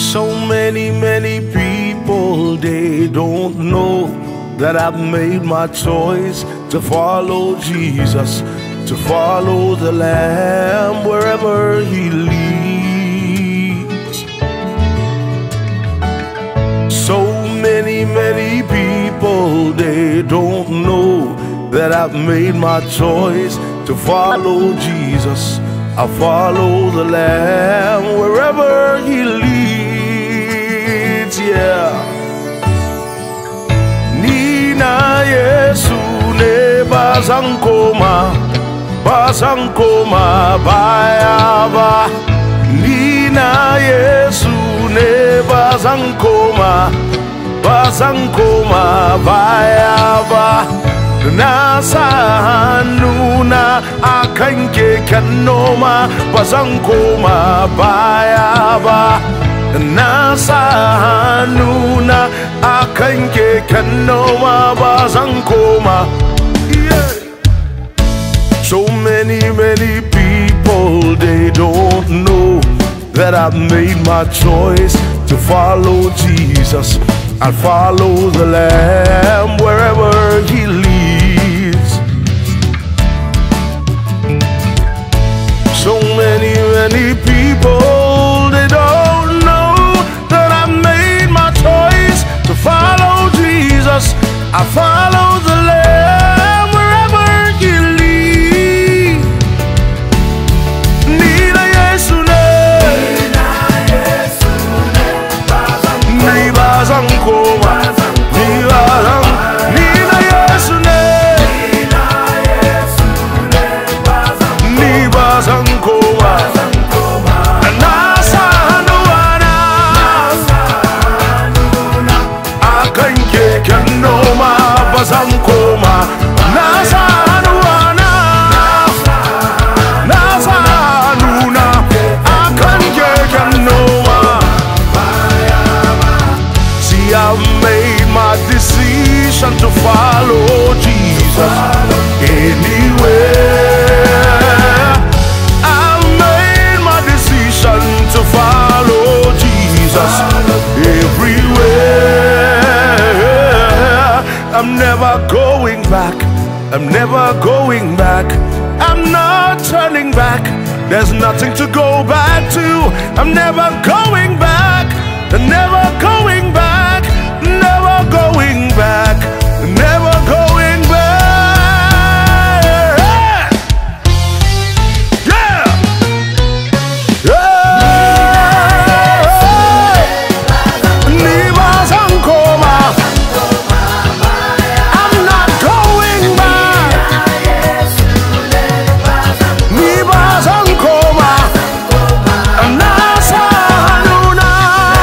So many people, they don't know that I've made my choice to follow Jesus, to follow the Lamb wherever He leads. So many people, they don't know that I've made my choice to follow Jesus. I follow the Lamb wherever He leads, yeah. Nina Yesu ne bazangkoma bayaba. Nina Yesu ne bazangkoma bayaba. Nasa hanuna akan keken noma, bazan koma baya ba. Nasa hanuna akan keken noma, bazan koma. Yeah. So many people, they don't know that I've made my choice to follow Jesus. I'll follow the Lamb wherever He leads. So many people, they don't know that I made my choice to follow Jesus. I follow the Lamb wherever He leads. Nina Yesu ne, ni bazangkoma, ni bazang. Nina Yesu ne, ni bazangkoma. Nasa hanuana akan keken noma, bazangkoma. Nasa hanuana, nasa hanuna akan keken noma. See, I've made my decision to follow Jesus anywhere. I've made my decision to follow Jesus everywhere. I'm never going back. I'm never going back. I'm not turning back. There's nothing to go back to. I'm never going back. I'm never going back. Never going back. Never going back. Yeah. Ni bazangkoma. I'm not going back. Ni bazangkoma. Nasa hanuna.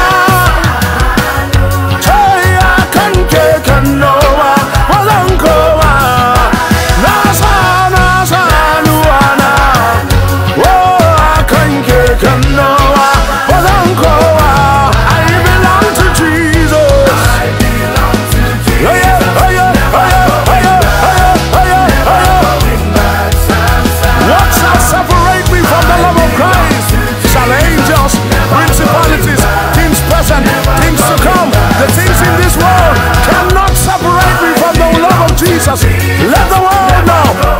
Chaya kan keken noma, bazangkoma. Nasa hanuana. Oh, kan keken noma, bazangkoma. I belong to Jesus. Oh yeah, oh yeah, oh yeah, oh yeah, oh yeah, oh yeah. What shall separate me from the love of Christ? Shall angels, principalities, things present, things to come, the things in this world cannot separate me from the love of Jesus. Let the world know